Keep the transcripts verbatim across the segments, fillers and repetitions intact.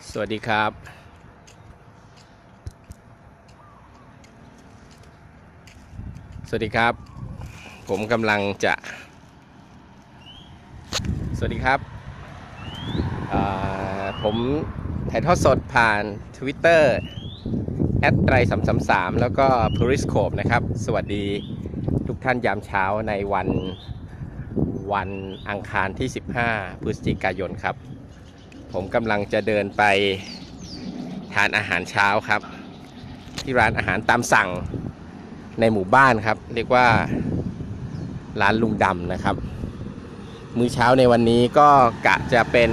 สวัสดีครับสวัสดีครับผมกำลังจะสวัสดีครับผมถ่ายทอดสดผ่าน Twitter แอดไตรสามสามสามแล้วก็ Periscope นะครับสวัสดีทุกท่านยามเช้าในวันวันอังคารที่สิบห้าพฤศจิกายนครับผมกำลังจะเดินไปทานอาหารเช้าครับที่ร้านอาหารตามสั่งในหมู่บ้านครับเรียกว่าร้านลุงดำนะครับมื้อเช้าในวันนี้ก็กะจะเป็น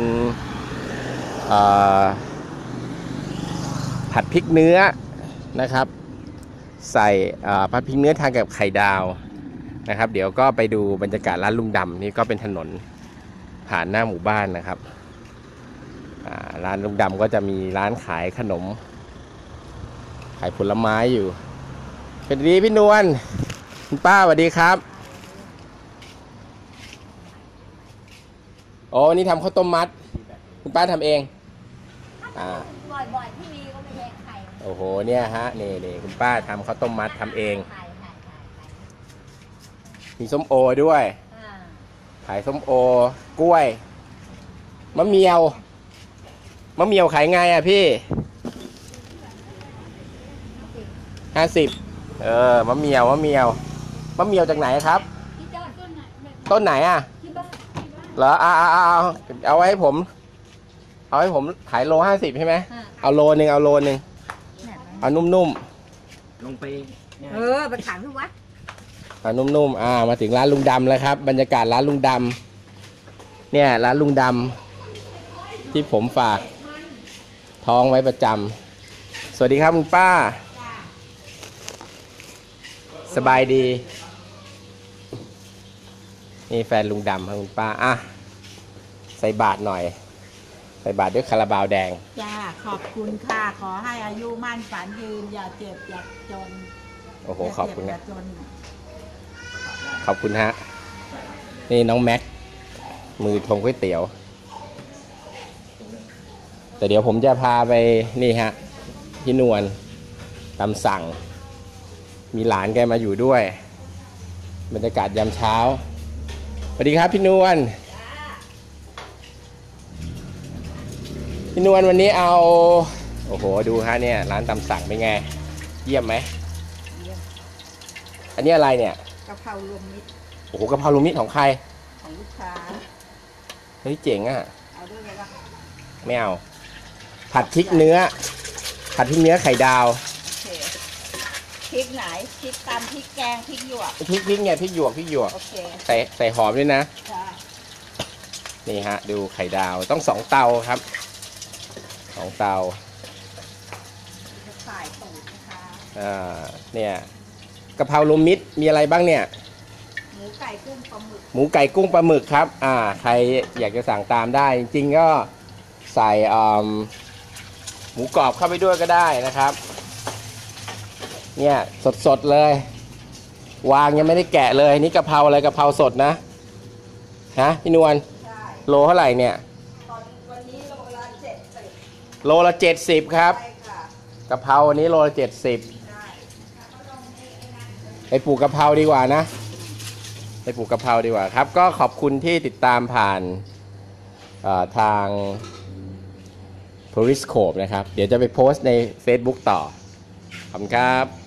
ผัดพริกเนื้อนะครับใส่ผัดพริกเนื้อทานกับไข่ดาวนะครับเดี๋ยวก็ไปดูบรรยากาศร้านลุงดำนี่ก็เป็นถนนผ่านหน้าหมู่บ้านนะครับร้านลุงดำก็จะมีร้านขายขนมขายผลไม้อยู่สวัสดีพี่นวลคุณป้าสวัสดีครับโอ้นี่ทำข้าวต้มมัดคุณป้าทำเองอ่าบ่อยๆที่มีก็ไม่แยกไข่โอ้โหเนี่ยฮะนี่นี่คุณป้าทำข้าวต้มมัดทำเองมีส้มโอด้วยขายส้มโอกล้วยมะเมียวมะเมียวขายไงอ่ะพี่ห้าสิบเออมะเมียวมะเมียวมะเมียวจากไหนครับต้นไหนอ่ะเหรอเอาเอาเอาเอาไว้ให้ผมเอาให้ผมขายโลห้าสิบใช่ไหมเอาโลนึงเอาโลนึงเอานุ่มๆลงไปเออไปขังทุกวัดเอานุ่มๆอ่ามาถึงร้านลุงดำแล้วครับบรรยากาศร้านลุงดำเนี่ยร้านลุงดำที่ผมฝากท้องไว้ประจำสวัสดีครับคุณป้าสบายดีนี่แฟนลุงดำครับคุณป้าอ่ะใส่บาทหน่อยใส่บาทด้วยคาราบาวแดงจ้าขอบคุณค่ะขอให้อายุมั่นฝันยืนอย่าเจ็บอย่าจนโอ้โหขอบคุณนะขอบคุณฮะนี่น้องแม็กมือทงก๋วยเตี๋ยวแต่เดี๋ยวผมจะพาไปนี่ฮะพี่นวลตามสั่งมีหลานแกมาอยู่ด้วยบรรยากาศยามเช้าสวัสดีครับพี่นวลพี่นวลวันนี้เอาโอ้โหดูฮะเนี่ยร้านตามสั่งเป็นไงเยี่ยมไหมเยี่ยมอันนี้อะไรเนี่ยกะเพรารวมมิตรโอ้โหกะเพรารวมมิตรของใครของลูกค้าเฮ้ยเจ๋งอ่ะเอาด้วยไหมล่ะไม่เอาผัดพริกเนื้อผัดพริกเนื้อไข่ดาวพริกไหนพริกตำพริกแกงพริกหยวกพริกพริกไงพริกหยวกพริกหยวกใส่ใส่หอมด้วยนะนี่ฮะดูไข่ดาวต้องสองเตาครับสองเตาสายตูดนะคะอ่าเนี่ยกะเพรารวมมิตรมีอะไรบ้างเนี่ยหมูไก่กุ้งปลาหมึกหมูไก่กุ้งปลาหมึกครับอ่าใครอยากจะสั่งตามได้จริงๆก็ใส่หมูกรอบเข้าไปด้วยก็ได้นะครับเนี่ยสดๆเลยวางยังไม่ได้แกะเลยนี่กะเพราอะไรกะเพราสดนะฮะพี่นวลโลเท่าไหร่เนี่ยวันนี้โลละเจ็ดสิบโลละเจ็ดสิบครับกะเพราวันนี้โลละเจ็ดสิบไปปลูกกะเพราดีกว่านะไปปลูกกะเพราดีกว่าครับก็ขอบคุณที่ติดตามผ่านทาง Periscope นะครับเดี๋ยวจะไปโพสต์ใน Facebook ต่อขอบคุณครับ